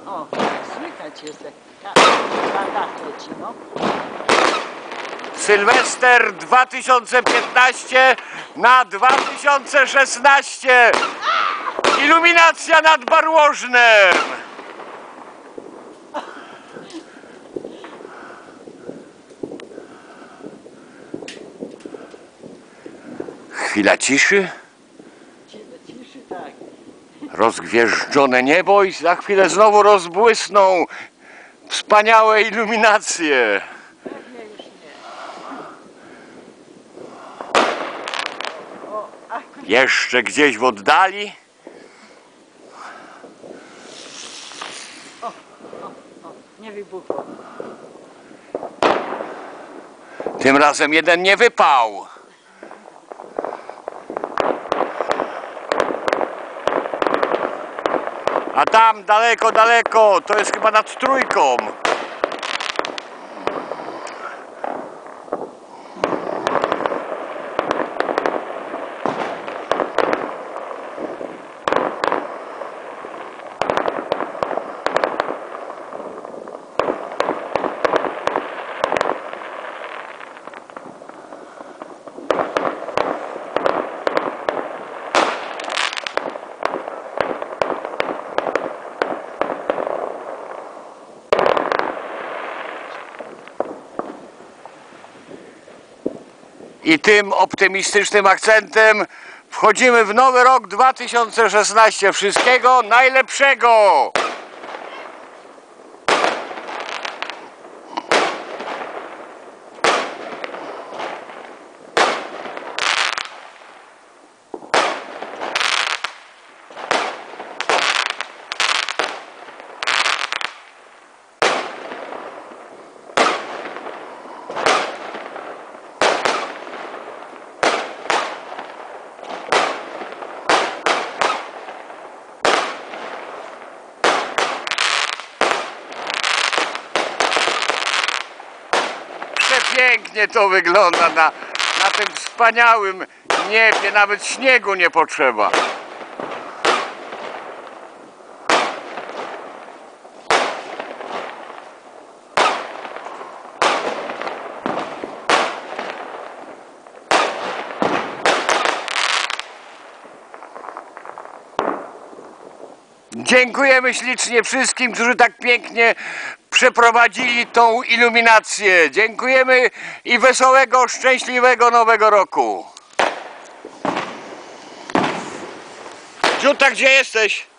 O, słychać jest jak na dach leci, no. Sylwester 2015 na 2016. Iluminacja nad Barłożnem. Chwila ciszy. Ciszy, tak. Rozgwieżdżone niebo i za chwilę znowu rozbłysną wspaniałe iluminacje. Pewnie już nie. O, Jeszcze gdzieś w oddali. o, nie wybuchło. Tym razem jeden nie wypał. A tam daleko, daleko, to jest chyba nad Trójką. I tym optymistycznym akcentem wchodzimy w nowy rok 2016. Wszystkiego najlepszego! Przepięknie to wygląda na tym wspaniałym niebie, nawet śniegu nie potrzeba. Dziękujemy ślicznie wszystkim, którzy tak pięknie przeprowadzili tą iluminację. Dziękujemy i wesołego, szczęśliwego nowego roku. Dziuta, gdzie jesteś?